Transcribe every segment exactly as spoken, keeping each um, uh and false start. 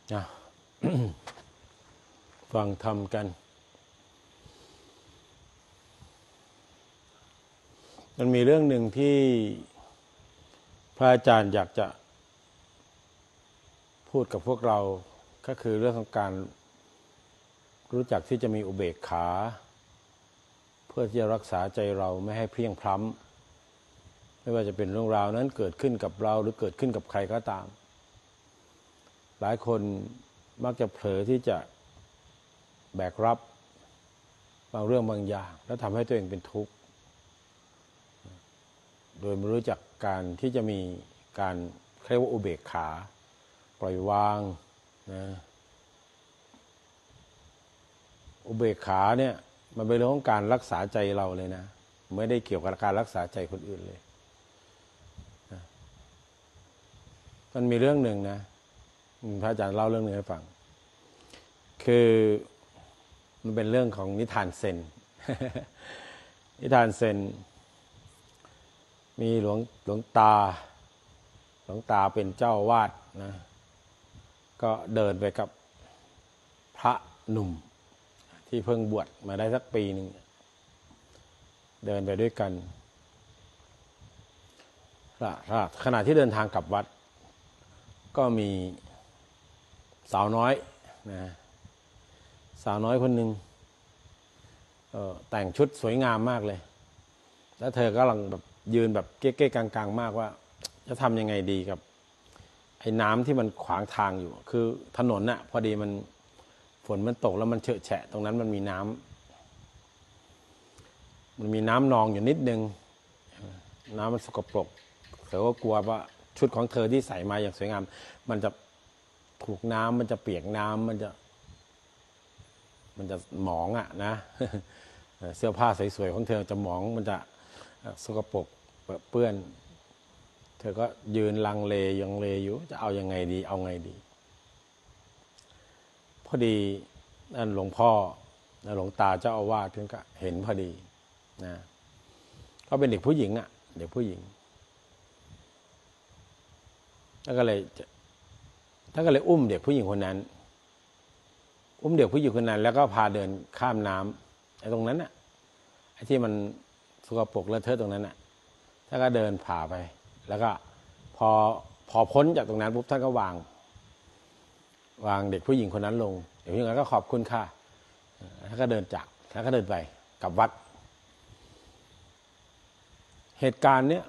นะฟังธรรมกันมันมีเรื่องหนึ่งที่พระอาจารย์อยากจะพูดกับพวกเราก็คือเรื่องของการรู้จักที่จะมีอุเบกขาเพื่อที่จะรักษาใจเราไม่ให้เพลียงพล้ำไม่ว่าจะเป็นเรื่องราวนั้นเกิดขึ้นกับเราหรือเกิดขึ้นกับใครก็ตามหลายคนมักจะเผลอที่จะแบกรับบางเรื่องบางอย่างแล้วทำให้ตัวเองเป็นทุกข์โดยไม่รู้จักการที่จะมีการเรียกว่าอุเบกขาปล่อยวางนะอุเบกขาเนี่ยมันเป็นเรื่องของการรักษาใจเราเลยนะไม่ได้เกี่ยวกับการรักษาใจคนอื่นเลยนะมันมีเรื่องหนึ่งนะพระอาจารย์เล่าเรื่องหนึ่งให้ฟังคือมันเป็นเรื่องของนิทานเซน นิทานเซนมีหลวงหลวงตาหลวงตาเป็นเจ้าวาดนะก็เดินไปกับพระหนุ่มที่เพิ่งบวชมาได้สักปีหนึ่งเดินไปด้วยกันขณะที่เดินทางกลับวัดก็มีสาวน้อยนะสาวน้อยคนหนึ่งแต่งชุดสวยงามมากเลยแล้วเธอก็กำลังแบบยืนแบบเก๊กๆกลางๆมากว่าจะทำยังไงดีกับไอ้น้ำที่มันขวางทางอยู่คือถนนน่ะพอดีมันฝนมันตกแล้วมันเฉอะแฉะตรงนั้นมันมีน้ำมันมีน้ำนองอยู่นิดนึงน้ำมันสกปรกเธอก็กลัวว่าชุดของเธอที่ใส่มาอย่างสวยงามมันจะถูกน้ำมันจะเปียกน้ำมันจะมันจะหมองอ่ะนะเสื้อผ้าสวยๆของเธอจะหมองมันจะสกปรกเปื้อนเธอก็ยืนลังเลยังเลอยู่จะเอายังไงดีเอาไงดีพอดีนั่นหลวงพ่อหลวงตาเจ้าอาวาสท่านก็เห็นพอดีนะเขาเป็นเด็กผู้หญิงอ่ะเด็กผู้หญิงท่านก็เลยท่านก็เลยอุ้มเด็กผู้หญิงคนนั้นอุ้มเด็กผู้หญิงคนนั้นแล้วก็พาเดินข้ามน้ำไอ้ตรงนั้นน่ะไอ้ที่มันสกปรกเลอะเทอะตรงนั้นน่ะท่านก็เดินผ่าไปแล้วก็พอพอพ้นจากตรงนั้นปุ๊บท่านก็วางวางเด็กผู้หญิงคนนั้นลงเด็กผู้หญิงคนนั้นก็ขอบคุณค่ะท่านก็เดินจากท่านก็เดินไปกลับวัดเหตุการณ์เนี้ย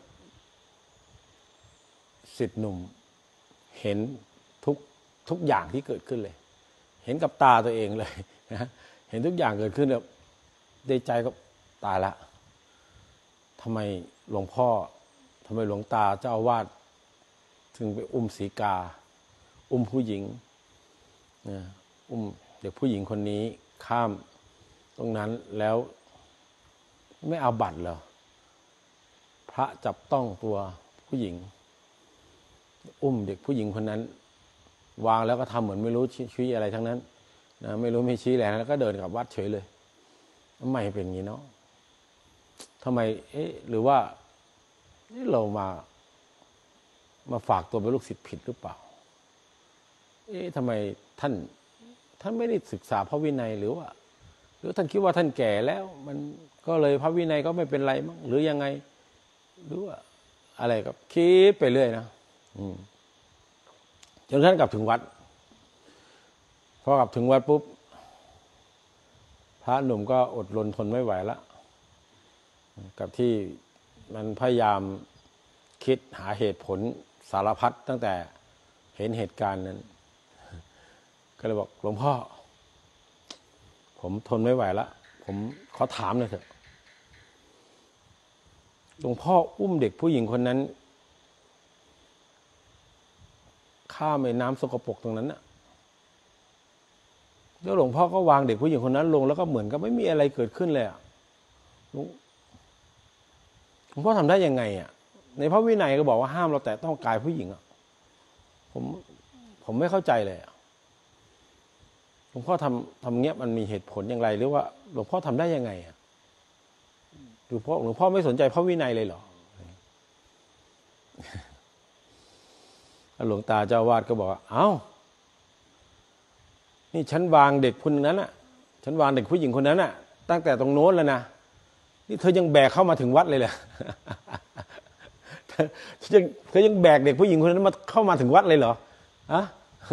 ศิษย์หนุ่มเห็นทุกทุกอย่างที่เกิดขึ้นเลยเห็นกับตาตัวเองเลยนะเห็นทุกอย่างเกิดขึ้นแบบในใจก็ตายละทำไมหลวงพ่อทำไมหลวงตาเจ้าอาวาสถึงไปอุ้มศรีกาอุ้มผู้หญิงนะอุ้มเด็กผู้หญิงคนนี้ข้ามตรงนั้นแล้วไม่เอาบัตรเหรอพระจับต้องตัวผู้หญิงอุ้มเด็กผู้หญิงคนนั้นวางแล้วก็ทำเหมือนไม่รู้ชี้อะไรทั้งนั้นนะไม่รู้ไม่ชี้อะไรแล้วก็เดินกลับวัดเฉยเลยทำไมเป็นอย่างนี้เนาะทำไมเอ๊ะหรือว่านี่เรามามาฝากตัวเป็นลูกศิษย์ผิดหรือเปล่าเอ๊ะทำไมท่านท่านไม่ได้ศึกษาพระวินัยหรือว่าหรือท่านคิดว่าท่านแก่แล้วมันก็เลยพระวินัยก็ไม่เป็นไรมั้งหรือยังไงหรือว่าอะไรกับคิดไปเรื่อยนะอืมจนท่านกลับถึงวัดพอกลับถึงวัดปุ๊บพระหนุ่มก็อดรนทนไม่ไหวแล้วกับที่มันพยายามคิดหาเหตุผลสารพัดตั้งแต่เห็นเหตุการณ์นั้นก็เลยบอกหลวงพ่อผมทนไม่ไหวแล้วผมขอถามหน่อยเถอะหลวงพ่ออุ้มเด็กผู้หญิงคนนั้นข้ามแม่น้ำสกปรกตรงนั้นน่ะแล้วหลวงพ่อก็วางเด็กผู้หญิงคนนั้นลงแล้วก็เหมือนกับไม่มีอะไรเกิดขึ้นเลยอ่ะหลวงพ่อทำได้ยังไงอ่ะในพระวินัยก็บอกว่าห้ามเราแตะต้องกายผู้หญิงอ่ะผมผมไม่เข้าใจเลยอ่ะหลวงพ่อทำทำเงี้ยมันมีเหตุผลอย่างไรหรือว่าหลวงพ่อทำได้ยังไงอ่ะหลวงพ่อหลวงพ่อไม่สนใจพระวินัยเลยเหรอหลวงตาเจ้าวาดก็บอกว่าเอ้านี่ฉันวางเด็กคนนั้นน่ะฉันวางเด็กผู้หญิงคนนั้นน่ะตั้งแต่ตรงโน้นแล้วนะนี่เธอยังแบกเข้ามาถึงวัดเลยเหรอเธอยังเธอยังแบกเด็กผู้หญิงคนนั้นมาเข้ามาถึงวัดเลยเหรออะ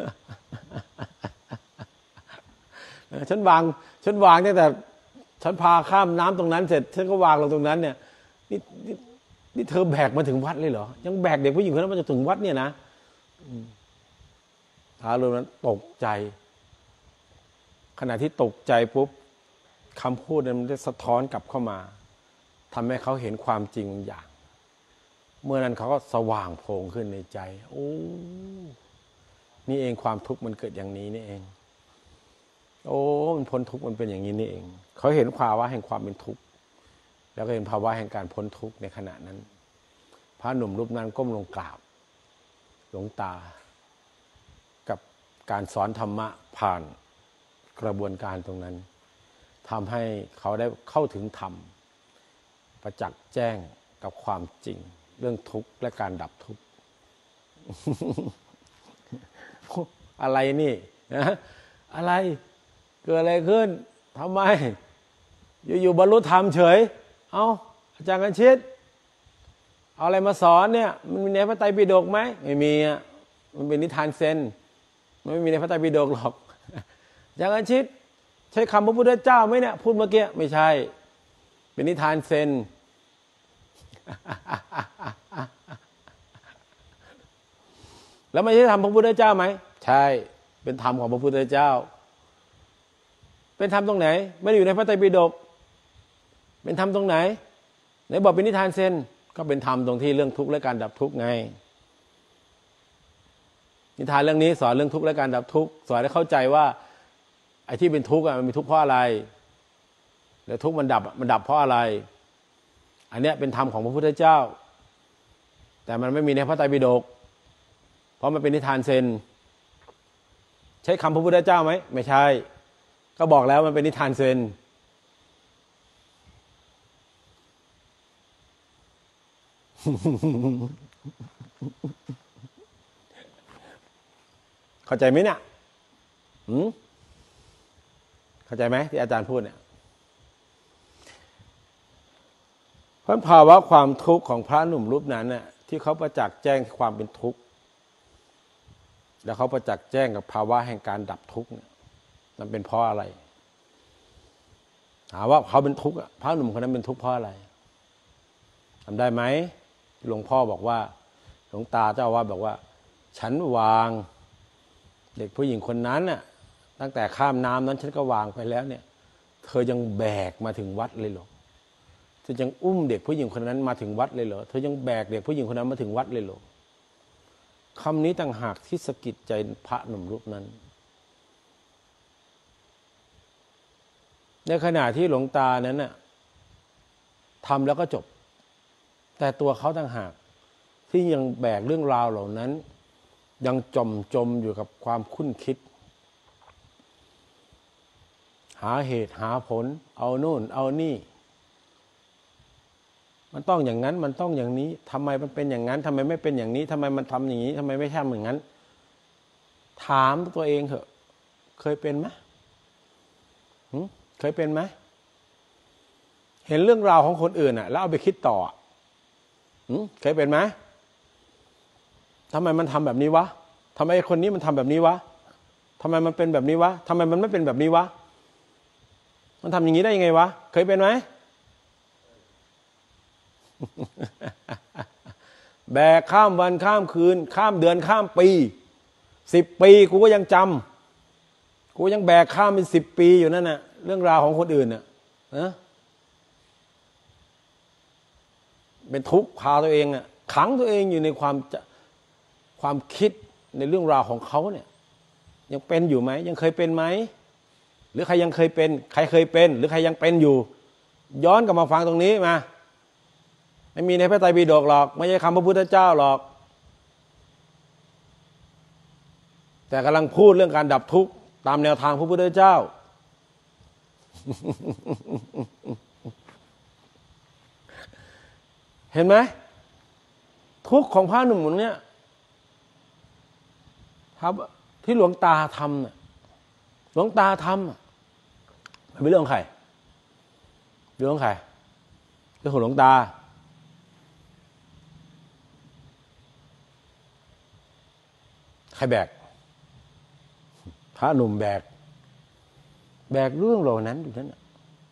ฉันวางฉันวางตั้งแต่ฉันพาข้ามน้ำตรงนั้นเสร็จฉันก็วางลงตรงนั้นเนี่ยนี่นี่นี่เธอแบกมาถึงวัดเลยเหรอยังแบกเด็กผู้หญิงคนนั้นมาถึงวัดเนี่ยนะท้าวเรื่องนั้นตกใจขณะที่ตกใจปุ๊บคำพูดนั้นมันได้สะท้อนกลับเข้ามาทำให้เขาเห็นความจริงอย่างเมื่อนั้นเขาก็สว่างโพลงขึ้นในใจโอ้นี่เองความทุกข์มันเกิดอย่างนี้นี่เองโอ้มันพ้นทุกข์มันเป็นอย่างนี้นี่เองเขาเห็นภาวะแห่งความเป็นทุกข์แล้วก็เห็นภาวะแห่งการพ้นทุกข์ในขณะนั้นพระหนุ่มรูปนั้นก้มลงกราบหลวงตากับการสอนธรรมะผ่านกระบวนการตรงนั้นทำให้เขาได้เข้าถึงธรรมประจักษ์แจ้งกับความจริงเรื่องทุกข์และการดับทุกข์ อะไรนี่นะอะไรเกิดอะไรขึ้นทำไมอยู่ๆบรรลุธรรมเฉยเอาอาจารย์กันชิดเอาอะไรมาสอนเนี่ยมันมีในพระไตรปิฎกไหมไม่มีอ่ะมันเป็นนิทานเซนมันไม่มีในพระไตรปิฎกหรอกอาจารย์กันชิดใช้คำพระพุทธเจ้าไหมเนี่ยพูดเมื่อกี้ไม่ใช่เป็นนิทานเซน แล้วไม่ใช่ธรรมพระพุทธเจ้าไหมใช่เป็นธรรมของพระพุทธเจ้าเป็นธรรมตรงไหนไม่ได้อยู่ในพระไตรปิฎกเป็นธรรมตรงไหนไหนบอกเป็นนิทานเซนก็เป็นธรรมตรงที่เรื่องทุกข์และการดับทุกข์ไงนิทานเรื่องนี้สอนเรื่องทุกข์และการดับทุกข์สอนให้เข้าใจว่าไอ้ที่เป็นทุกข์มันมีทุกข์เพราะอะไรแล้วทุกข์มันดับมันดับเพราะอะไรอันเนี้ยเป็นธรรมของพระพุทธเจ้าแต่มันไม่มีในพระไตรปิฎกเพราะมันเป็นนิทานเซนใช้คำพระพุทธเจ้าไหมไม่ใช่ก็บอกแล้วมันเป็นนิทานเซนเข้าใจไหมเนี่ยหืมเข้าใจไหมที่อาจารย์พูดเนี่ยเพราะภาวะความทุกข์ของพระหนุ่มรูปนั้นน่ะที่เขาประจักษ์แจ้งความเป็นทุกข์แล้วเขาประจักษ์แจ้งกับภาวะแห่งการดับทุกข์เนี่ยมันเป็นเพราะอะไรถามว่าเขาเป็นทุกข์พระหนุ่มคนนั้นเป็นทุกข์เพราะอะไรทำได้ไหมหลวงพ่อบอกว่าหลวงตาเจ้าอาวาสบอกว่าฉันวางเด็กผู้หญิงคนนั้นน่ะตั้งแต่ข้ามน้ำนั้นฉันก็วางไปแล้วเนี่ยเธอยังแบกมาถึงวัดเลยเหรอเธอยังอุ้มเด็กผู้หญิงคนนั้นมาถึงวัดเลยเหรอเธอยังแบกเด็กผู้หญิงคนนั้นมาถึงวัดเลยเหรอคำนี้ต่างหากที่สะกิดใจพระหนุ่มรูปนั้นในขณะที่หลวงตานั้นน่ะทำแล้วก็จบแต่ตัวเขาต่างหากที่ยังแบกเรื่องราวเหล่านั้นยังจมจมอยู่กับความคุ้นคิดหาเหตุหาผลเอาโน่นเอานี่มันต้องอย่างนั้นมันต้องอย่างนี้ทำไมมันเป็นอย่างนั้นทำไมไม่เป็นอย่างนี้ทำไมมันทำอย่างนี้ทำไมไม่ทำอย่างนั้นถามตัวเองเถอะเคยเป็นไหมเคยเป็นไหมเห็นเรื่องราวของคนอื่นอ่ะแล้วเอาไปคิดต่อเคยเป็นไหมทำไมมันทำแบบนี้วะทำไมคนนี้มันทำแบบนี้วะทำไมมันเป็นแบบนี้วะทำไมมันไม่เป็นแบบนี้วะมันทำอย่างนี้ได้ยังไงวะเคยเป็นไหม แบกข้ามวันข้ามคืนข้ามเดือนข้ามปีสิบปีกูก็ยังจำกูยังแบกข้ามเป็นสิบปีอยู่นั่นน่ะเรื่องราวของคนอื่นน่ะนะเป็นทุกข์พาตัวเองอ่ะขังตัวเองอยู่ในความความคิดในเรื่องราวของเขาเนี่ยยังเป็นอยู่ไหมยังเคยเป็นไหมหรือใครยังเคยเป็นใครเคยเป็นหรือใครยังเป็นอยู่ย้อนกลับมาฟังตรงนี้มาไม่มีในพระไตรปิฎกหรอกไม่ใช่คำพระพุทธเจ้าหรอกแต่กำลังพูดเรื่องการดับทุกข์ตามแนวทางพระพุทธเจ้า เห็นไหมทุกข์ของพระหนุ่มคนนี้ครับที่หลวงตาทำเนี่ยหลลวงตาทำมันเป็นเรื่องของใครเรื่องของใครเรื่องของหลวงตาใครแบกพระหนุ่มแบกแบกเรื่องเหล่านั้นอยู่นั้น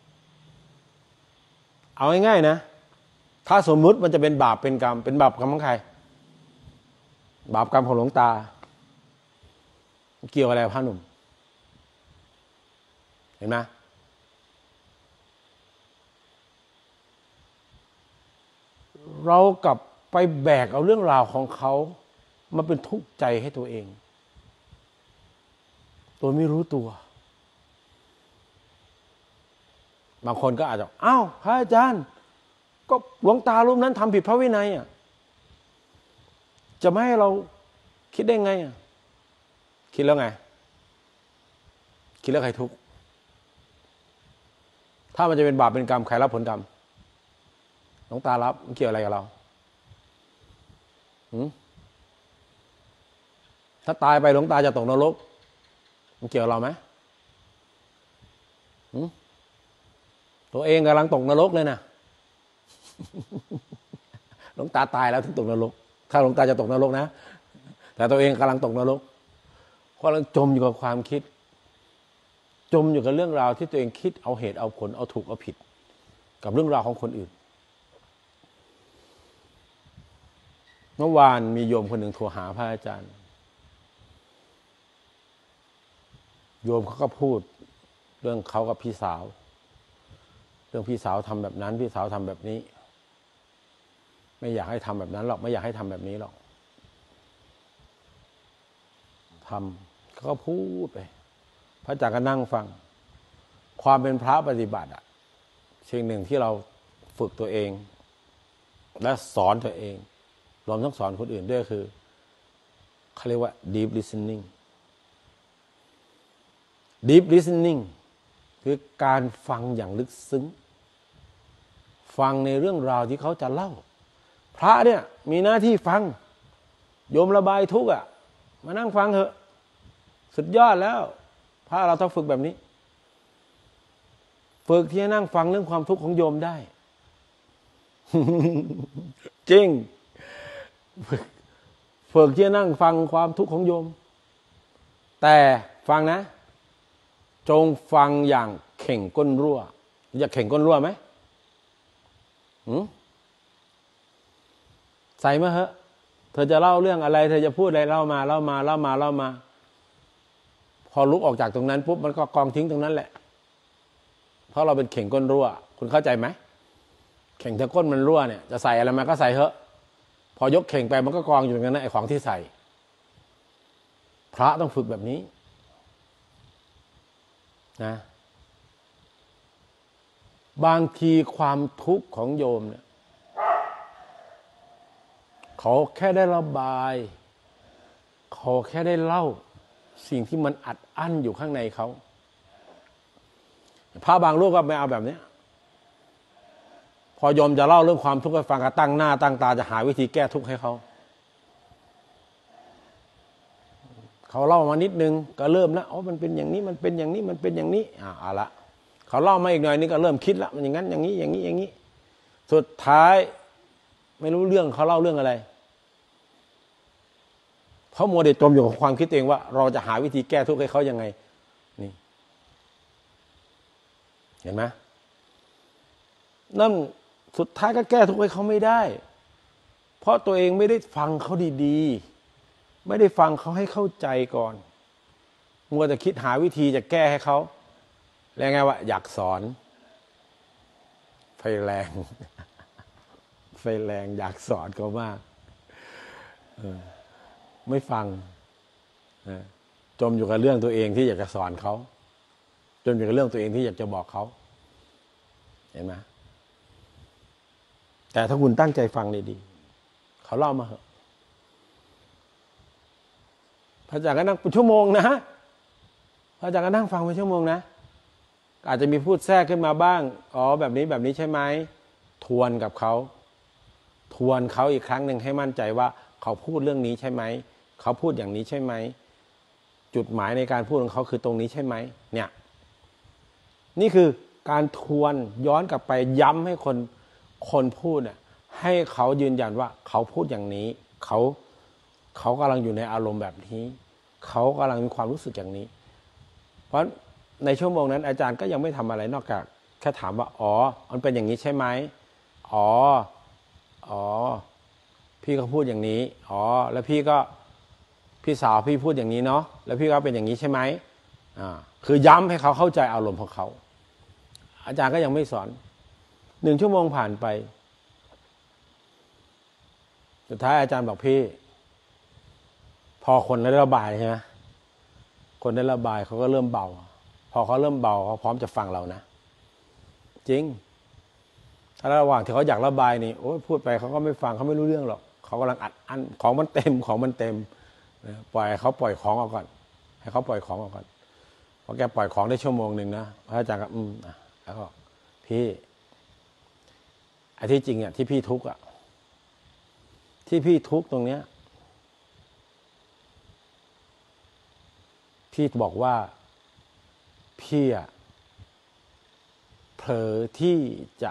เอาง่ายๆนะถ้าสมมุติมันจะเป็นบาปเป็นกรรมเป็นบาปกรรมของใครบาปกรรมของหลวงตาเกี่ยวอะไรกับพระหนุ่มเห็นไหมเรากลับไปแบกเอาเรื่องราวของเขามาเป็นทุกข์ใจให้ตัวเองตัวไม่รู้ตัวบางคนก็อาจจะอ้าวพระอาจารย์ก็หลวงตารูปนั้นทำผิดพระวินัยอ่ะจะไม่ให้เราคิดได้ไงอ่ะคิดแล้วไงคิดแล้วใครทุกข์ถ้ามันจะเป็นบาปเป็นกรรมใครรับผลกรรมหลวงตารับมันเกี่ยวอะไรกับเราหืมถ้าตายไปหลวงตาจะตกนรกมันเกี่ยวกับเราไหมหืมตัวเองกำลังตกนรกเลยนะหลวงตาตายแล้วถึงตกนรกถ้าหลวงตาจะตกนรกนะแต่ตัวเองกำลังตกนรกเพราะเราจมอยู่กับความคิดจมอยู่กับเรื่องราวที่ตัวเองคิดเอาเหตุเอาผลเอาถูกเอาผิดกับเรื่องราวของคนอื่นเมื่อวานมีโยมคนหนึ่งโทรหาพระอาจารย์โยมเขาก็พูดเรื่องเขากับพี่สาวเรื่องพี่สาวทำแบบนั้นพี่สาวทำแบบนี้ไม่อยากให้ทำแบบนั้นหรอกไม่อยากให้ทำแบบนี้หรอกทำเขาก็พูดไปพระอาจารย์ก็นั่งฟังความเป็นพระปฏิบัติอ่ะสิ่งหนึ่งที่เราฝึกตัวเองและสอนตัวเองรวมทั้งสอนคนอื่นด้วยคือเขาเรียกว่า deep listening deep listening คือการฟังอย่างลึกซึ้งฟังในเรื่องราวที่เขาจะเล่าพระเนี่ยมีหน้าที่ฟังโยมระบายทุกข์อ่ะมานั่งฟังเถอะสุดยอดแล้วพระเราต้องฝึกแบบนี้ฝึกที่จะนั่งฟังเรื่องความทุกข์ของโยมได้ จริงฝึกที่จะนั่งฟังความทุกข์ของโยมแต่ฟังนะจงฟังอย่างเข่งก้นรั่วอยากเข่งก้นรั่วไหมหืมใส่มาเหอะเธอจะเล่าเรื่องอะไรเธอจะพูดอะไรเล่ามาเล่ามาเล่ามาเล่ามาพอลุกออกจากตรงนั้นปุ๊บมันก็กองทิ้งตรงนั้นแหละเพราะเราเป็นเข่งก้นรั่วคุณเข้าใจไหมเข่งถ้าก้นมันรั่วเนี่ยจะใส่อะไรมาก็ใส่เถอะพอยกเข่งไปมันก็กองอยู่ตรงนั้นไอ้ของที่ใส่พระต้องฝึกแบบนี้นะบางทีความทุกข์ของโยมเนี่ยเขาแค่ได้ระบายเขาแค่ได้เล่าสิ่งที่มันอัดอั้นอยู่ข้างในเขาพระบางรูปก็ไม่เอาแบบนี้พอโยมจะเล่าเรื่องความทุกข์ให้ฟังก็ตั้งหน้าตั้งตาจะหาวิธีแก้ทุกข์ให้เขาเขาเล่ามานิดนึงก็เริ่มแล้วอ๋อมันเป็นอย่างนี้มันเป็นอย่างนี้มันเป็นอย่างนี้อ่าเอาละเขาเล่ามาอีกหน่อยนึงก็เริ่มคิดละมันอย่างนั้นอย่างนี้อย่างนี้อย่างนี้สุดท้ายไม่รู้เรื่องเขาเล่าเรื่องอะไรเขาโมเดลจมอยู่กับความคิดเองว่าเราจะหาวิธีแก้ทุกข์ให้เขายังไงนี่เห็นไหมนั่นสุดท้ายก็แก้ทุกข์ให้เขาไม่ได้เพราะตัวเองไม่ได้ฟังเขาดีๆไม่ได้ฟังเขาให้เข้าใจก่อนมัวแต่คิดหาวิธีจะแก้ให้เขาแล้วไงวะอยากสอนไฟแรงไฟแรงอยากสอนเขามากไม่ฟังจมอยู่กับเรื่องตัวเองที่อยากจะสอนเขาจมอยู่กับเรื่องตัวเองที่อยากจะบอกเขาเห็นไหมแต่ถ้าคุณตั้งใจฟังดีๆเขาเล่ามาเหอะพระอาจารย์ก็นั่งเป็นชั่วโมงนะพระอาจารย์ก็นั่งฟังเป็นชั่วโมงนะอาจจะมีพูดแทรกขึ้นมาบ้างอ๋อแบบนี้แบบนี้ใช่ไหมทวนกับเขาทวนเขาอีกครั้งหนึ่งให้มั่นใจว่าเขาพูดเรื่องนี้ใช่ไหมเขาพูดอย่างนี้ใช่ไหมจจุดหมายในการพูดของเขาคือตรงนี้ใช่ไหมเนี่ยนี่คือการทวนย้อนกลับไปย้ำให้คนคนพูดเนี่ยให้เขายืนยันว่าเขาพูดอย่างนี้เขาเขากำลังอยู่ในอารมณ์แบบนี้เขากำลังมีความรู้สึกอย่างนี้เพราะในชั่วโมงนั้นอาจารย์ก็ยังไม่ทำอะไรนอกจากแค่ถามว่าอ๋อมันเป็นอย่างนี้ใช่ไหมอ๋ออ๋อพี่ก็พูดอย่างนี้อ๋อแล้วพี่ก็พี่สาวพี่พูดอย่างนี้เนาะแล้วพี่ก็เป็นอย่างนี้ใช่ไหมอ่าคือย้ำให้เขาเข้าใจอารมณ์ของเขาอาจารย์ก็ยังไม่สอนหนึ่งชั่วโมงผ่านไปสุดท้ายอาจารย์บอกพี่พอคนได้ระบายใช่ไหมคนได้ระบายเขาก็เริ่มเบาพอเขาเริ่มเบาเขาพร้อมจะฟังเรานะจริงถ้าระหว่างที่เขาอยากระบายนี่โอ้พูดไปเขาก็ไม่ฟังเขาไม่รู้เรื่องหรอกเขากำลังอัดอั้นของมันเต็มของมันเต็มปล่อยเขาปล่อยของออกก่อนให้เขาปล่อยของออกก่อนพอแกปล่อยของได้ชั่วโมงหนึ่งนะพระอาจารย์ก็อืมอ่ะแล้วก็พี่ไอ้ที่จริงอ่ะที่พี่ทุกข์อ่ะที่พี่ทุกข์ตรงเนี้ยพี่บอกว่าพี่อ่ะเผลอที่จะ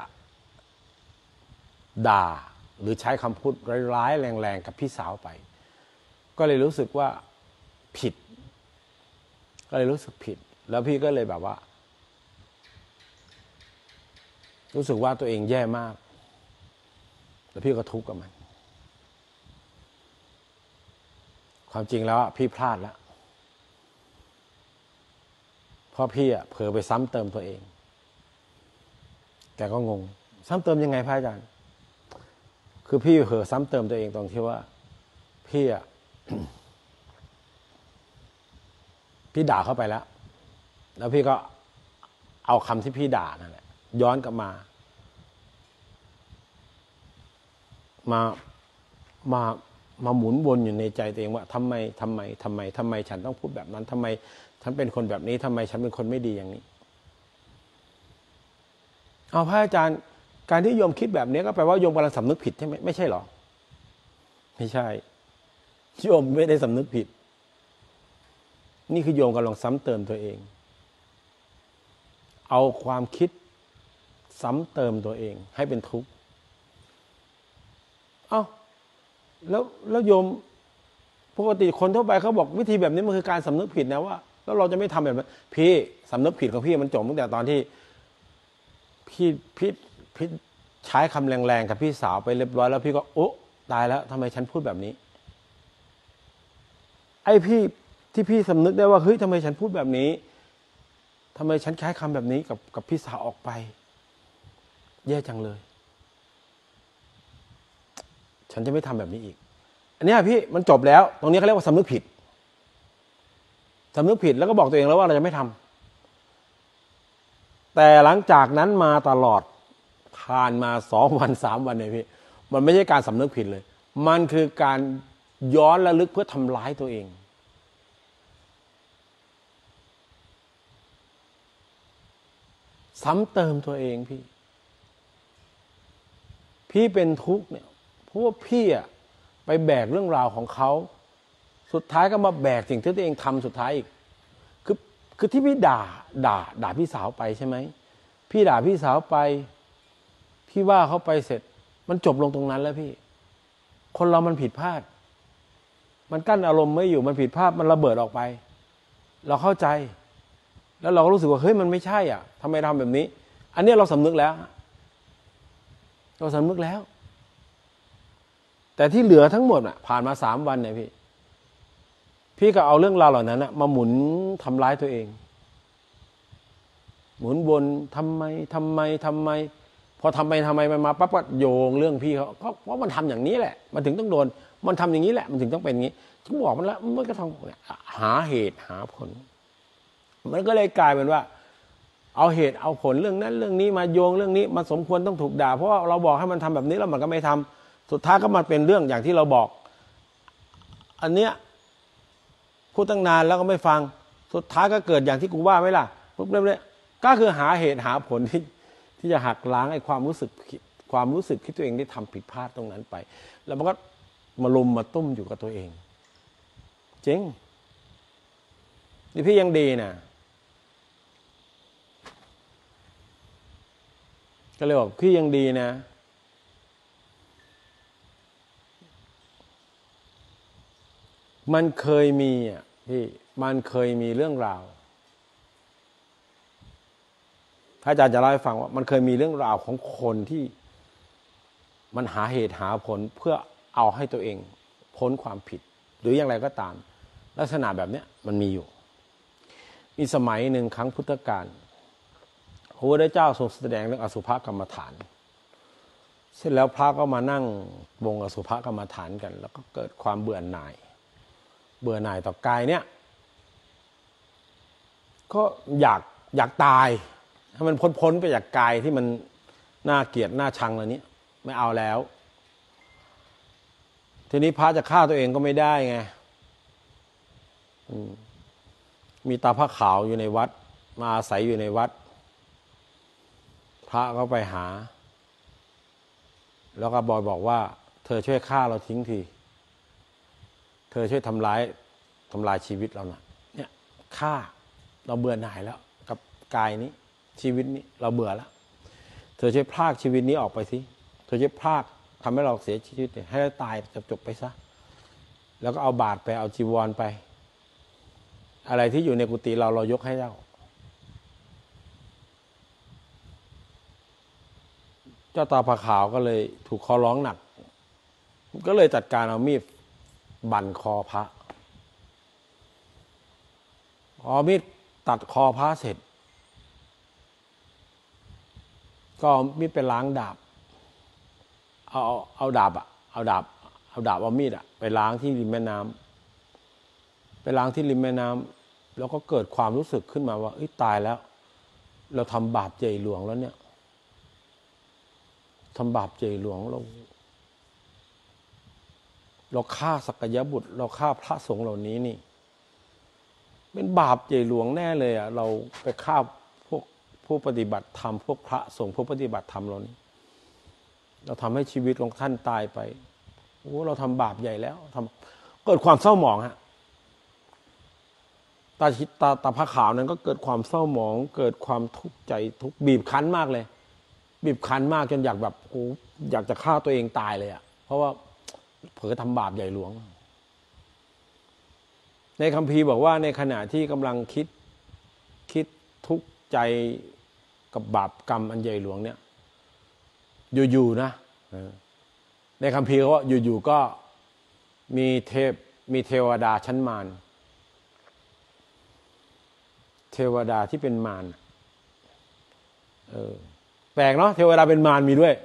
ด่าหรือใช้คำพูดร้ายๆแรงๆกับพี่สาวไปก็เลยรู้สึกว่าผิดก็เลยรู้สึกผิดแล้วพี่ก็เลยแบบว่ารู้สึกว่าตัวเองแย่มากแล้วพี่ก็ทุกข์กับมันความจริงแล้วพี่พลาดแล้วเพราะพี่อ่ะเผลอไปซ้ำเติมตัวเองแกก็งงซ้ำเติมยังไงพระอาจารย์คือพี่เผลอซ้ำเติมตัวเองตรงที่ว่าพี่อ่ะ พี่ด่าเข้าไปแล้วแล้วพี่ก็เอาคำที่พี่ด่านั่นแหละย้อนกลับมามามามาหมุนวนอยู่ในใจตัวเองว่าทำไมทำไมทำไมทำไมฉันต้องพูดแบบนั้นทำไมฉันเป็นคนแบบนี้ทำไมฉันเป็นคนไม่ดีอย่างนี้เอาพระอาจารย์การที่โยมคิดแบบนี้ก็แปลว่าโยมกำลังสำนึกผิดใช่ไหมไม่ใช่หรอไม่ใช่โยมไม่ได้สำนึกผิดนี่คือโยมกำลังซ้ำเติมตัวเองเอาความคิดซ้ำเติมตัวเองให้เป็นทุกข์เอ้าแล้วแล้วโยมปกติคนทั่วไปเขาบอกวิธีแบบนี้มันคือการสำนึกผิดนะว่าแล้วเราจะไม่ทำแบบนั้นพี่สำนึกผิดของพี่มันจบตั้งแต่ตอนที่พี่พี่พี่ใช้คำแรงๆกับพี่สาวไปเรียบร้อยแล้วพี่ก็โอ๊ะตายแล้วทำไมฉันพูดแบบนี้ไอ้พี่ที่พี่สำนึกได้ว่าเฮ้ยทำไมฉันพูดแบบนี้ทำไมฉันใช้คำแบบนี้กับกับพี่สาวออกไปแย่จังเลยฉันจะไม่ทำแบบนี้อีกอันนี้พี่มันจบแล้วตรงนี้เขาเรียกว่าสำนึกผิดสำนึกผิดแล้วก็บอกตัวเองแล้วว่าเราจะไม่ทำแต่หลังจากนั้นมาตลอดผ่านมาสองวันสามวันเนี่ยพี่มันไม่ใช่การสำนึกผิดเลยมันคือการย้อนระลึกเพื่อทำร้ายตัวเองซ้ำเติมตัวเองพี่พี่เป็นทุกข์เนี่ยเพราะว่าพี่อะไปแบกเรื่องราวของเขาสุดท้ายก็มาแบกสิ่งที่ตัวเองทำสุดท้ายอีกคือคือที่พี่ด่าด่าด่าพี่สาวไปใช่ไหมพี่ด่าพี่สาวไปพี่ว่าเขาไปเสร็จมันจบลงตรงนั้นแล้วพี่คนเรามันผิดพลาดมันกั้นอารมณ์ไม่อยู่มันผิดพลาดมันระเบิดออกไปเราเข้าใจแล้วเราก็รู้สึกว่าเฮ้ยมันไม่ใช่อ่ะทำไมทำแบบนี้อันนี้เราสำนึกแล้วเราสำนึกแล้วแต่ที่เหลือทั้งหมดอ่ะผ่านมาสามวันเนี่ยพี่พี่ก็เอาเรื่องราวเหล่านั้นมาหมุนทำร้ายตัวเองหมุนวนทำไมทำไมทำไมพอทำไปทำไมมันมาปั๊บก็โยงเรื่องพี่เขาเพราะมันทำอย่างนี้แหละมันถึงต้องโดนมันทำอย่างนี้แหละมันถึงต้องเป็นอย่างนี้ฉันบอกมันแล้วมันก็ต้องหาเหตุหาผลมันก็เลยกลายเป็นว่าเอาเหตุเอาผลเรื่องนั้นเรื่องนี้มาโยงเรื่องนี้มันสมควรต้องถูกด่าเพราะว่าเราบอกให้มันทำแบบนี้แล้วมันก็ไม่ทำสุดท้ายก็มันเป็นเรื่องอย่างที่เราบอกอันเนี้ยพูดตั้งนานแล้วก็ไม่ฟังสุดท้ายก็เกิดอย่างที่กูว่าไหมล่ะปุ๊บเรื่อยๆก็คือหาเหตุหาผลที่ที่จะหักล้างไอ้ความรู้สึกความรู้สึกที่ตัวเองได้ทำผิดพลาดตรงนั้นไปแล้วมันก็มาลุมมาตุ้มอยู่กับตัวเองจริงนี่พี่ยังดีนะก็เลยบอกพี่ยังดีนะมันเคยมีอ่ะพี่มันเคยมีเรื่องราวพระอาจารย์จะเล่าให้ฟังว่ามันเคยมีเรื่องราวของคนที่มันหาเหตุหาผลเพื่อเอาให้ตัวเองพ้นความผิดหรืออย่างไรก็ตามลักษณะแบบนี้มันมีอยู่มีสมัยหนึ่งครั้งพุทธกาลพระพุทธเจ้าทรงแสดงเรื่องอสุภกรรมฐานเสร็จแล้วพระก็มานั่งวงอสุภกรรมฐานกันแล้วก็เกิดความเบื่อหน่ายเบื่อหน่ายต่อกายเนี่ยก็อยากอยากตายให้มันพ้นพ้นไปจากกายที่มันน่าเกลียดน่าชังอะไรนี้ไม่เอาแล้วทีนี้พระจะฆ่าตัวเองก็ไม่ได้ไงมีตาผ้าขาวอยู่ในวัดมาอาศัยอยู่ในวัดพระก็ไปหาแล้วก็บอกบอกว่าเธอช่วยฆ่าเราทิ้งทีเธอช่วยทำร้ายทำลายชีวิตเรานะเนี่ยฆ่าเราเบื่อหน่ายแล้วกับกายนี้ชีวิตนี้เราเบื่อแล้วเธอช่วยพรากชีวิตนี้ออกไปสิเธอช่วยพรากทำให้เราเสียชีวิตให้เราตายจบจบไปซะแล้วก็เอาบาตรไปเอาจีวรไปอะไรที่อยู่ในกุฏิเราเรายกให้เจ้าเจ้าตาผาขาวก็เลยถูกขอร้องหนักก็เลยจัดการเอามีดบั่นคอพระพอมีดตัดคอพระเสร็จก็มีดไปล้างดาบเอาเอาเอาดาบอะเอาดาบเอาดาบเอามีดอะไปล้างที่ริมแม่น้ำไปล้างที่ริมแม่น้ำแล้วก็เกิดความรู้สึกขึ้นมาว่าเอ้ยตายแล้วเราทำบาปใหญ่หลวงแล้วเนี่ยทำบาปใหญ่หลวงเราเราฆ่าสักยบุตรเราฆ่าพระสงฆ์เหล่านี้นี่เป็นบาปใหญ่หลวงแน่เลยอ่ะเราไปฆ่าพวกผู้ปฏิบัติธรรมพวกพระสงฆ์ผู้ปฏิบัติธรรมเรานี้เราทำให้ชีวิตของท่านตายไปโอ้เราทำบาปใหญ่แล้วทำเกิดความเศร้าหมองฮะตาตาตาพระขาวนั้นก็เกิดความเศร้าหมองเกิดความทุกข์ใจทุกบีบคั้นมากเลยบีบคั้นมากจนอยากแบบโอ้อยากจะฆ่าตัวเองตายเลยอ่ะเพราะว่าเผลอทำบาปใหญ่หลวงในคัมภีร์บอกว่าในขณะที่กำลังคิดคิดทุกข์ใจกับบาปกรรมอันใหญ่หลวงเนี่ยอยู่ๆนะในคัมภีร์เขาว่าอยู่ๆก็มีเทพมีเทวดาชั้นมารเทวดาที่เป็นมารเออแปลกเนาะเทวดาเป็นมารมีด้วย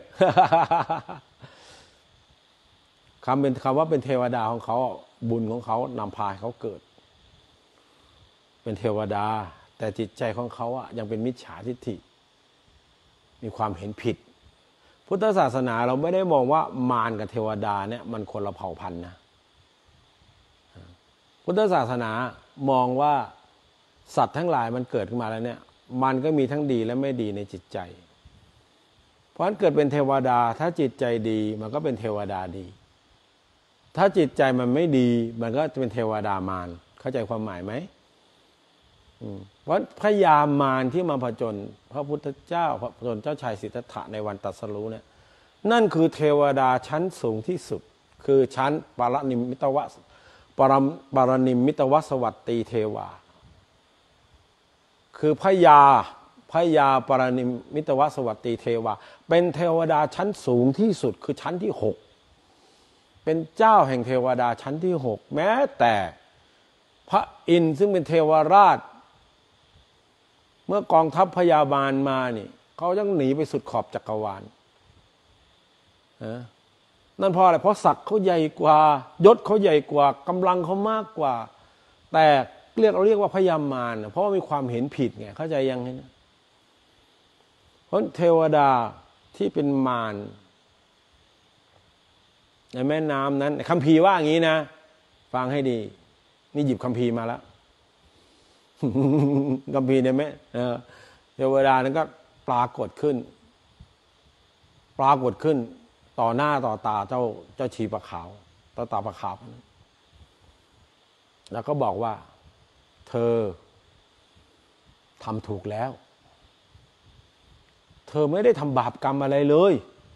คำเป็นคำว่าเป็นเทวดาของเขาบุญของเขานำพาเขาเกิดเป็นเทวดาแต่จิตใจของเขาอะยังเป็นมิจฉาทิฏฐิมีความเห็นผิดพุทธศาสนาเราไม่ได้มองว่ามารกับเทวดาเนี่ยมันคนละเผ่าพันธุ์นะพุทธศาสนามองว่าสัตว์ทั้งหลายมันเกิดขึ้นมาแล้วเนี่ยมันก็มีทั้งดีและไม่ดีในจิตใจเพราะฉะนั้นเกิดเป็นเทวดาถ้าจิตใจดีมันก็เป็นเทวดาดีถ้าจิตใจมันไม่ดีมันก็จะเป็นเทวดามารเข้าใจความหมายไหมเพราะพยามารที่มาผจญพระพุทธเจ้าผจญเจ้าชายสิทธัตถะในวันตรัสรู้เนี่ยนั่นคือเทวดาชั้นสูงที่สุดคือชั้นปารนิมมิตวะปรมปารนิมมิตวสวัตตีเทวาคือพยาพยาปารนิมมิตวสวัตตีเทวาเป็นเทวดาชั้นสูงที่สุดคือชั้นที่หกเป็นเจ้าแห่งเทวดาชั้นที่หกแม้แต่พระอินทร์ซึ่งเป็นเทวราชเมื่อกองทัพพยาบาลมานี่เขายังหนีไปสุดขอบจักรวาลนั่นเพราะอะไรเพราะศักดิ์เขาใหญ่กว่ายศเขาใหญ่กว่ากำลังเขามากกว่าแต่เรียกเราเรียกว่าพยามารเพราะว่ามีความเห็นผิดไงเข้าใจยังไงนะเพราะเทวดาที่เป็นมารในแม่น้ำนั้นคัมภีร์ว่าอย่างนี้นะฟังให้ดีนี่หยิบคัมภีร์มาแล้วคัมภีร์เนี่ยแม่เทวดานั้นก็ปรากฏขึ้นปรากฏขึ้นต่อหน้าต่อตาเจ้าเจ้าชีปะขาวต่อตาปะขาวแล้วก็บอกว่าเเธอทำถูกแล้วเธอไม่ได้ทำบาปกรรมอะไรเลย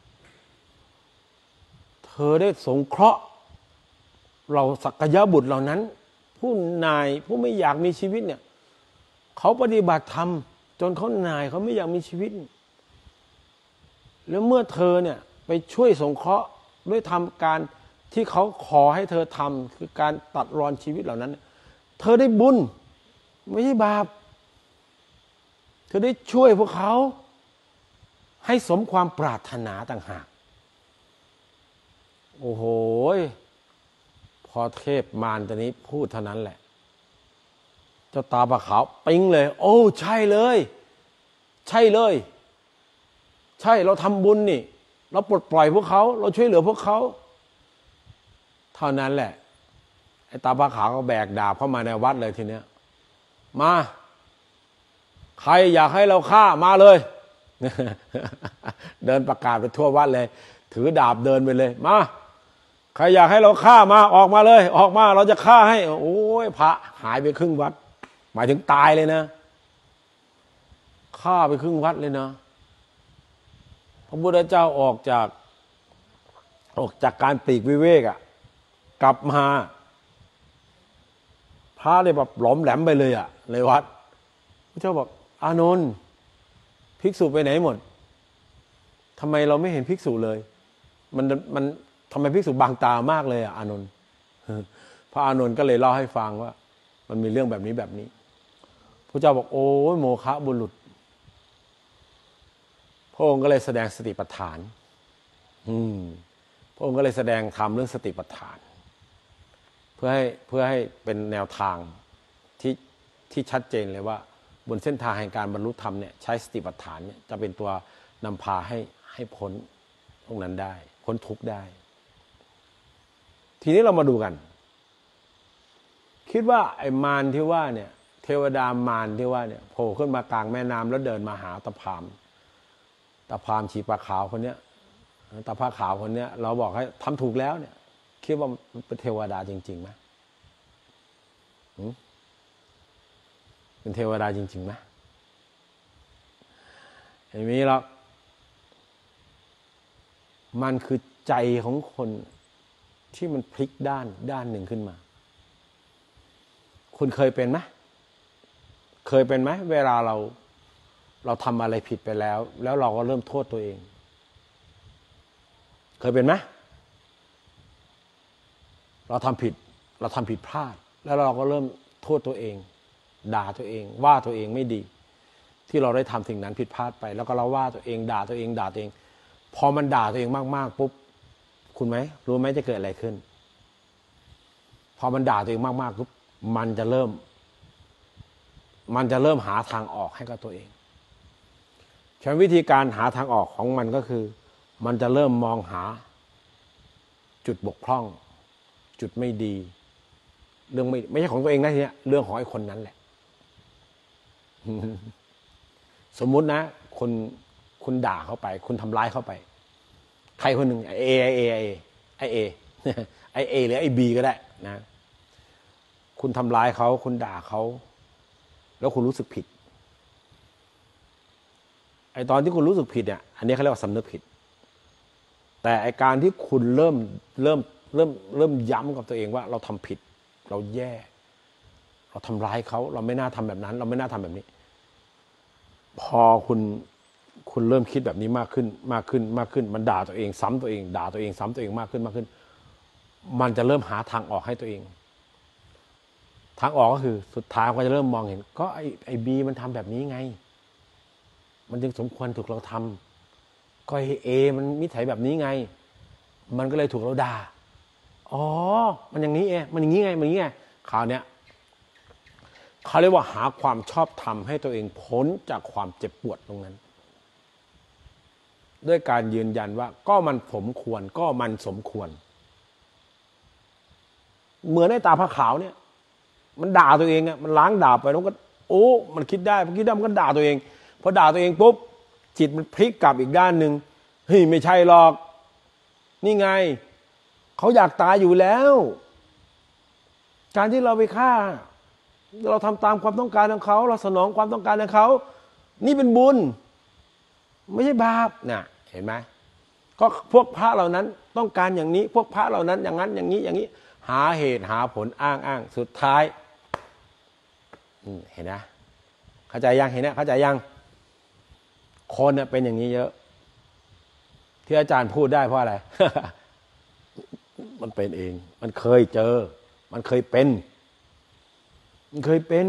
เธอได้สงเคราะห์เราสักยะบุตรเหล่านั้นผู้นายผู้ไม่อยากมีชีวิตเนี่ยเขาปฏิบัติธรรมจนเขานายเขาไม่อยากมีชีวิตแล้วเมื่อเธอเนี่ยไปช่วยสงเคราะห์ด้วยทำการที่เขาขอให้เธอทำคือการตัดรอนชีวิตเหล่านั้นเธอได้บุญไม่ใช่บาปเธอได้ช่วยพวกเขาให้สมความปรารถนาต่างหากโอ้โหพอเทพมารตัวนี้พูดเท่านั้นแหละเจ้าตาปลาขาวปิ๊งเลยโอ้ใช่เลยใช่เลยใช่เราทำบุญนี่เราปลดปล่อยพวกเขาเราช่วยเหลือพวกเขาเท่านั้นแหละไอ้ตาปลาขาวก็แบกดาบเข้ามาในวัดเลยทีเนี้ยมาใครอยากให้เราฆ่ามาเลยเดินประกาศไปทั่ววัดเลยถือดาบเดินไปเลยมาใครอยากให้เราฆ่ามาออกมาเลยออกมาเราจะฆ่าให้โอ้ยพระหายไปครึ่งวัดหมายถึงตายเลยนะฆ่าไปครึ่งวัดเลยนะพระพุทธเจ้าออกจากออกจากการปลีกวิเวกอ่ะกลับมาพระเลยแบบหลอมแหลมไปเลยอ่ะในวัดพระเจ้าบอกอานนท์ภิกษุไปไหนหมดทำไมเราไม่เห็นภิกษุเลยมันมันทำไมภิกษุบางตามากเลยอ่ะอานนท์พระอานนท์ก็เลยเล่าให้ฟังว่ามันมีเรื่องแบบนี้แบบนี้พระเจ้าบอกโอ้ยโมฆะบุรุษพระองค์ก็เลยแสดงสติปัฏฐานอืมพระองค์ก็เลยแสดงธรรมเรื่องสติปัฏฐานเพื่อให้เพื่อให้เป็นแนวทางที่ที่ชัดเจนเลยว่าบนเส้นทางแห่งการบรรลุธรรมเนี่ยใช้สติปัฏฐานเนี่ยจะเป็นตัวนำพาให้ให้พ้นตรงนั้นได้พ้นทุกข์ได้ทีนี้เรามาดูกันคิดว่าไอ้มารที่ว่าเนี่ยเทวดามารที่ว่าเนี่ยโผล่ขึ้นมากลางแม่น้ำแล้วเดินมาหาตะพามตะพามชีปลาขาวคนเนี้ยตะพาขาวคนเนี้ยเราบอกให้ทำถูกแล้วเนี่ยคิดว่ามันเป็นเทวดาจริงๆไหมเป็นเทวดาจริงๆไหมไม่มีหรอกมันคือใจของคนที่มันพลิกด้านด้านหนึ่งขึ้นมาคุณเคยเป็นไหมเคยเป็นไหมเวลาเราเราทำอะไรผิดไปแล้วแล้วเราก็เริ่มโทษตัวเองเคยเป็นไหมเราทำผิดเราทำผิดพลาดแล้วเราก็เริ่มโทษตัวเองด่าตัวเองว่าตัวเองไม่ดีที่เราได้ทำสิ่งนั้นผิดพลาดไปแล้วก็เราว่าตัวเองด่าตัวเองด่าตัวเองพอมันด่าตัวเองมากๆปุ๊บคุณไหมรู้ไหมจะเกิดอะไรขึ้นพอมันด่าตัวเองมากๆปุ๊บมันจะเริ่มมันจะเริ่มหาทางออกให้กับตัวเองใช้วิธีการหาทางออกของมันก็คือมันจะเริ่มมองหาจุดบกพร่องจุดไม่ดีเรื่องไม่ไม่ใช่ของตัวเองนะทีเนี้ยเรื่องของไอ้คนนั้นแหละ สมมุตินะคนคุณด่าเขาไปคุณทำร้ายเขาไปใครคนหนึ่งไอเอไอเอไอเอไอเอหรือไอบีก็ได้นะคุณทำร้ายเขาคุณด่าเขาแล้วคุณรู้สึกผิดไอตอนที่คุณรู้สึกผิดเนี่ยอันนี้เขาเรียกว่าสำนึกผิดแต่ไอการที่คุณเริ่มเริ่มเริ่มเริ่มย้ำกับตัวเองว่าเราทำผิดเราแย่เราทำร้ายเขาเราไม่น่าทำแบบนั้นเราไม่น่าทำแบบนี้พอคุณคุณเริ่มคิดแบบนี้มากขึ้นมากขึ้นมากขึ้นมันด่าตัวเองซ้ำตัวเองด่าตัวเองซ้ำตัวเองมากขึ้นมากขึ้นมันจะเริ่มหาทางออกให้ตัวเองทางออกก็คือสุดท้ายก็จะเริ่มมองเห็นก็ไอไอบีมันทำแบบนี้ไงมันจึงสมควรถูกเราทำก็ไอเอมันมิสัยแบบนี้ไงมันก็เลยถูกเราด่าอ๋อมันอย่างนี้เองมันอย่างนี้ไงมันอย่างนี้ไงคราวเนี้ยเขาเรียกว่าหาความชอบธรรมให้ตัวเองพ้นจากความเจ็บปวดตรงนั้นด้วยการยืนยันว่าก็มันสมควรก็มันสมควรเหมือนในตาผ้าขาวเนี่ยมันด่าตัวเองอ่ะมันล้างด่าไปแล้วก็โอ้มันคิดได้พอคิดได้มันก็ด่าตัวเองพอด่าตัวเองปุ๊บจิตมันพลิกกลับอีกด้านหนึ่งเฮ้ยไม่ใช่หรอกนี่ไงเขาอยากตายอยู่แล้วการที่เราไปฆ่าเราทำตามความต้องการของเขาเราสนองความต้องการของเขานี่เป็นบุญไม่ใช่บาปน่ะเห็นไหมก็พวกพระเหล่านั้นต้องการอย่างนี้พวกพระเหล่านั้นอย่างนั้นอย่างนี้อย่างนี้หาเหตุหาผลอ้างอ้างสุดท้ายเห็นนะเข้าใจยังเห็นนะเข้าใจยังคนเนี่ยเป็นอย่างนี้เยอะที่อาจารย์พูดได้เพราะอะไร มันเป็นเองมันเคยเจอมันเคยเป็นมันเคยเป็น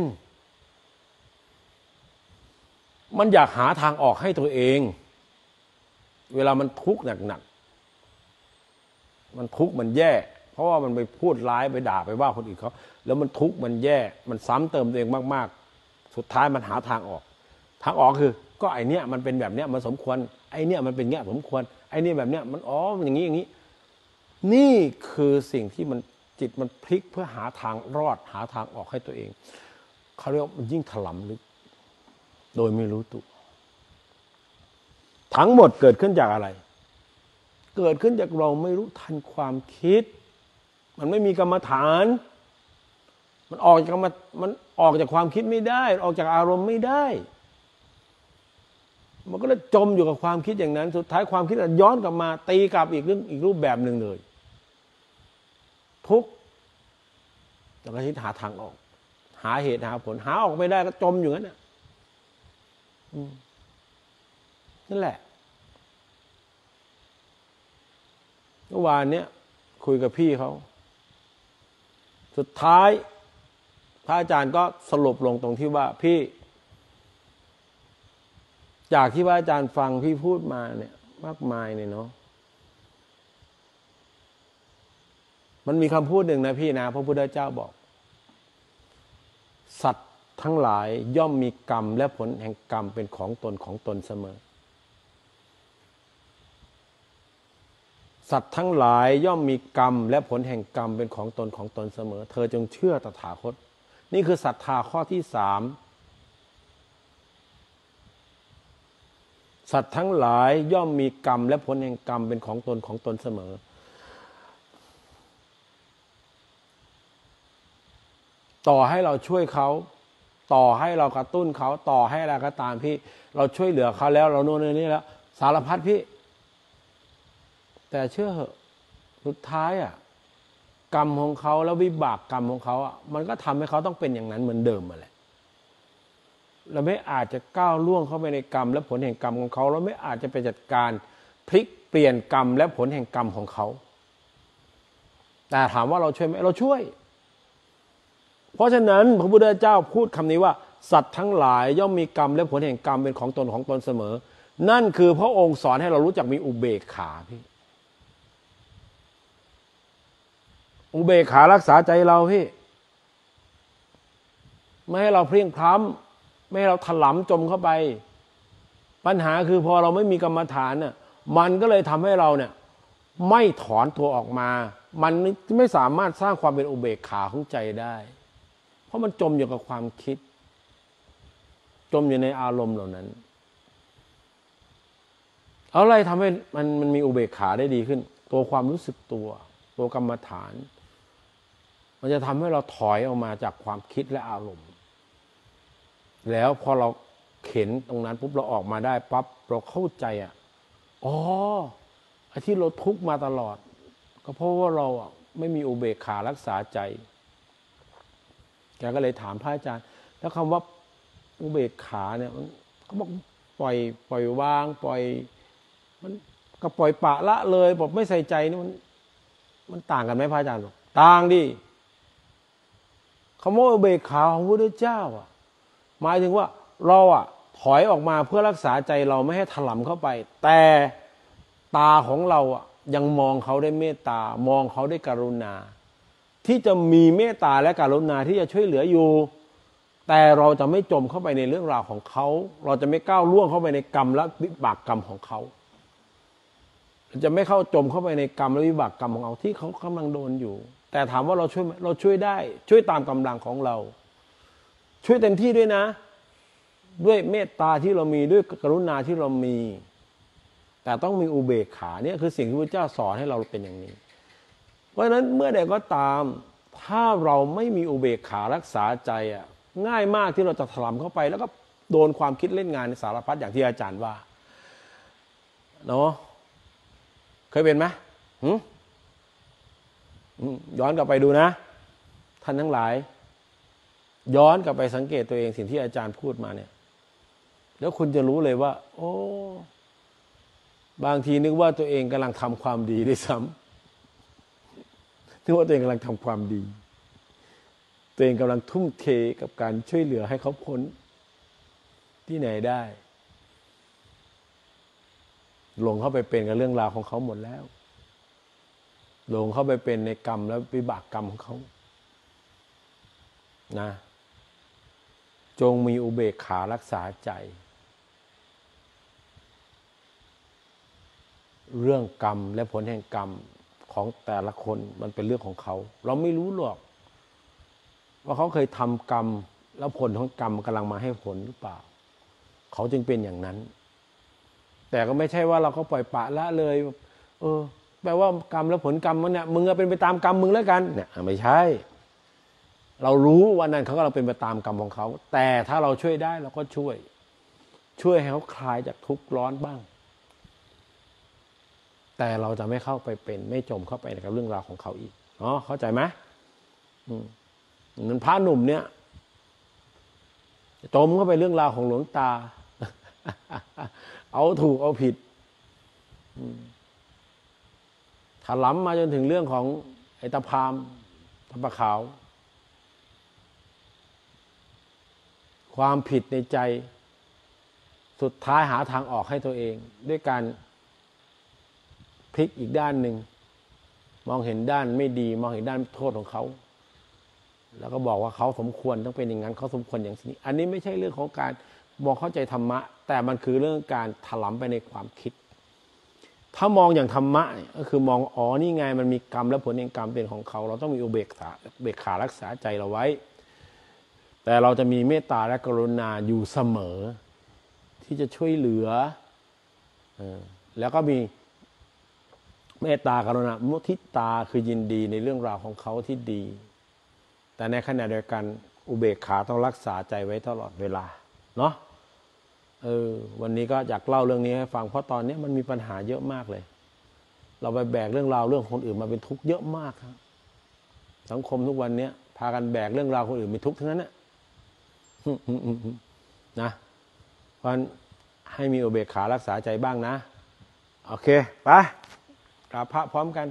มันอยากหาทางออกให้ตัวเองเวลามันทุกข์หนักๆมันทุกข์มันแย่เพราะว่ามันไปพูดร้ายไปด่าไปว่าคนอื่นเขาแล้วมันทุกข์มันแย่มันซ้ำเติมตัวเองมากๆสุดท้ายมันหาทางออกทางออกคือก็ไอเนี้ยมันเป็นแบบเนี้ยมันสมควรไอเนี้ยมันเป็นเงี้ยสมควรไอเนี้ยแบบเนี้ยมันอ๋ออย่างนี้อย่างนี้นี่คือสิ่งที่มันจิตมันพลิกเพื่อหาทางรอดหาทางออกให้ตัวเองเขาเรียกว่ามันยิ่งถลำลึกโดยไม่รู้ตัวทั้งหมดเกิดขึ้นจากอะไรเกิดขึ้นจากเราไม่รู้ทันความคิดมันไม่มีกรรมฐานมันออกจากมันมันออกจากความคิดไม่ได้ออกจากอารมณ์ไม่ได้มันก็เลยจมอยู่กับความคิดอย่างนั้นสุดท้ายความคิดย้อนกลับมาตีกลับอีกเรื่องอีกรูปแบบหนึ่งเลยทุกข์แล้วก็คิดหาทางออกหาเหตุหาผลหาออกไม่ได้ก็จมอยู่งั้นน่ะนั่นแหละเมื่อวานเนี้ยคุยกับพี่เขาสุดท้ายพระอาจารย์ก็สรุปลงตรงที่ว่าพี่จากที่พระอาจารย์ฟังพี่พูดมาเนี่ยมากมายเนี่ยเนาะมันมีคำพูดหนึ่งนะพี่นะพระพุทธเจ้าบอกสัตว์ทั้งหลายย่อมมีกรรมและผลแห่งกรรมเป็นของตนของตนเสมอสัตว์ทั้งหลายย่อมมีกรรมและผลแห่งกรรมเป็นของตนของตนเสมอเธอจงเชื่อตถาคตนี่คือศรัทธาข้อที่สามสัตว์ทั้งหลายย่อมมีกรรมและผลแห่งกรรมเป็นของตนของตนเสมอต่อให้เราช่วยเขาต่อให้เรากระตุ้นเขาต่อให้อะไรก็ตามพี่เราช่วยเหลือเขาแล้วเราโน่นนี่แล้วสารพัดพี่แต่เชื่อเหอะสุดท้ายอ่ะกรรมของเขาแล้ววิบากกรรมของเขาอ่ะมันก็ทำให้เขาต้องเป็นอย่างนั้นเหมือนเดิมมาแหละเราไม่อาจจะก้าวล่วงเข้าไปในกรรมและผลแห่งกรรมของเขาเราไม่อาจจะไปจัดการพลิกเปลี่ยนกรรมและผลแห่งกรรมของเขาแต่ถามว่าเราช่วยไหมเราช่วยเพราะฉะนั้นพระพุทธเจ้าพูดคำนี้ว่าสัตว์ทั้งหลายย่อมมีกรรมและผลแห่งกรรมเป็นของตนของตนเสมอนั่นคือพระองค์สอนให้เรารู้จักมีอุเบกขาพี่อุเบกขารักษาใจเราพี่ไม่ให้เราเพลียงพล้ำไม่ให้เราถลำจมเข้าไปปัญหาคือพอเราไม่มีกรรมฐานน่ะมันก็เลยทำให้เราเนี่ยไม่ถอนตัวออกมามันไม่สามารถสร้างความเป็นอุเบกขาของใจได้เพราะมันจมอยู่กับความคิดจมอยู่ในอารมณ์เหล่านั้นอะไรทำให้มันมันมีอุเบกขาได้ดีขึ้นตัวความรู้สึกตัวตัวกรรมฐานมันจะทำให้เราถอยออกมาจากความคิดและอารมณ์แล้วพอเราเข็นตรงนั้นปุ๊บเราออกมาได้ปั๊บเราเข้าใจอ่ะอ๋อไอ้ที่เราทุกข์มาตลอดก็เพราะว่าเราอ่ะไม่มีอุเบกขารักษาใจแกก็เลยถามพระอาจารย์แล้วคำว่าอุเบกขาเนี่ยมันเขาบอกปล่อยปล่อยวางปล่อยมันก็ปล่อยปะละเลยบอกไม่ใส่ใจนี่มันมันต่างกันไหมพระอาจารย์บอกต่างดิคำว่าอุเบกขาของพระพุทธเจ้าอ่ะหมายถึงว่าเราอ่ะถอยออกมาเพื่อรักษาใจเราไม่ให้ถลำเข้าไปแต่ตาของเราอ่ะยังมองเขาได้เมตตามองเขาได้กรุณาที่จะมีเมตตาและกรุณาที่จะช่วยเหลืออยู่แต่เราจะไม่จมเข้าไปในเรื่องราวของเขาเราจะไม่ก้าวล่วงเข้าไปในกรรมและวิบากกรรมของเขาจะไม่เข้าจมเข้าไปในกรรมและวิบากกรรมของเขาที่เขากำลังโดนอยู่แต่ถามว่าเราช่วยไหมเราช่วยได้ช่วยตามกำลังของเราช่วยเต็มที่ด้วยนะด้วยเมตตาที่เรามีด้วยกรุณาที่เรามีแต่ต้องมีอุเบกขาเนี่ยคือสิ่งที่พระเจ้าสอนให้เราเป็นอย่างนี้เพราะฉะนั้นเมื่อใดก็ตามถ้าเราไม่มีอุเบกขารักษาใจอ่ะง่ายมากที่เราจะถลำเข้าไปแล้วก็โดนความคิดเล่นงานในสารพัดอย่างที่อาจารย์ว่าเนาะเคยเป็นไหมย้อนกลับไปดูนะท่านทั้งหลายย้อนกลับไปสังเกตตัวเองสิ่งที่อาจารย์พูดมาเนี่ยแล้วคุณจะรู้เลยว่าโอ้บางทีนึกว่าตัวเองกำลังทำความดีด้วยซ้ำนึกว่าตัวเองกำลังทำความดีตัวเองกำลังทุ่มเทกับการช่วยเหลือให้เขาพ้นที่ไหนได้หลงเข้าไปเป็นกับเรื่องราวของเขาหมดแล้วหลงเข้าไปเป็นในกรรมและวิบากกรรมของเขานะจงมีอุเบกขารักษาใจเรื่องกรรมและผลแห่งกรรมของแต่ละคนมันเป็นเรื่องของเขาเราไม่รู้หรอกว่าเขาเคยทำกรรมแล้วผลของกรรมกำลังมาให้ผลหรือเปล่าเขาจึงเป็นอย่างนั้นแต่ก็ไม่ใช่ว่าเราก็ปล่อยปละละเลยเออแปลว่ากรรมและผลกรรมมันเนี่ยมึงก็เป็นไปตามกรรมมึงแล้วกันเนี่ยไม่ใช่เรารู้ว่านั่นเขากำลังเป็นไปตามกรรมของเขาแต่ถ้าเราช่วยได้เราก็ช่วยช่วยให้เขาคลายจากทุกข์ร้อนบ้างแต่เราจะไม่เข้าไปเป็นไม่จมเข้าไปในกับเรื่องราวของเขาอีกเนาะเข้าใจไหมอืมนั้นพระหนุ่มเนี่ยจมเข้าไปเรื่องราวของหลวงตา เอาถูกเอาผิดถลำมาจนถึงเรื่องของไอ้ตะพามตะปะขาวความผิดในใจสุดท้ายหาทางออกให้ตัวเองด้วยการพลิกอีกด้านหนึ่งมองเห็นด้านไม่ดีมองเห็นด้านโทษของเขาแล้วก็บอกว่าเขาสมควรต้องเป็นอย่างนั้นเขาสมควรอย่างนี้อันนี้ไม่ใช่เรื่องของการมองเข้าใจธรรมะแต่มันคือเรื่องการถลำไปในความคิดถ้ามองอย่างธรรมะก็คือมองอ๋อนี่ไงมันมีกรรมและผลแห่งกรรมเป็นของเขาเราต้องมีอุเบกขาเบกขารักษาใจเราไว้แต่เราจะมีเมตตาและกรุณาอยู่เสมอที่จะช่วยเหลือแล้วก็มีเมตตากรุณามุทิตาคือยินดีในเรื่องราวของเขาที่ดีแต่ในขณะเดียวกันอุเบกขาต้องรักษาใจไว้ตลอดเวลาเนาะเออวันนี้ก็อยากเล่าเรื่องนี้ให้ฟังเพราะตอนนี้มันมีปัญหาเยอะมากเลยเราไปแบกเรื่องราวเรื่องคนอื่นมาเป็นทุกข์เยอะมากครับสังคมทุกวันนี้พากันแบกเรื่องราวคนอื่นเป็นทุกข์ทั้งนั้นนะนะเพราะให้มีอุเบกขารักษาใจบ้างนะโอเคไปกราบพระพร้อมกัน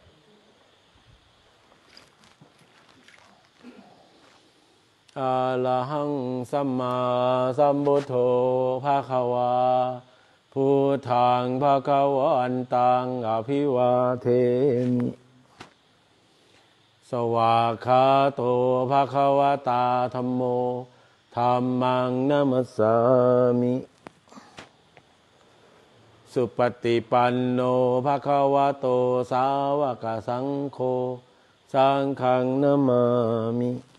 อะระหังสัมมาสัมพุทโธภะคะวาพุทธังภะคะวันตังอภิวาเทมิสวากขาโตภะคะวะตาธัมโมธัมมังนัมมัสสามิสุปฏิปันโนภะคะวะโตสาวกสังโฆสังฆังนะมามิ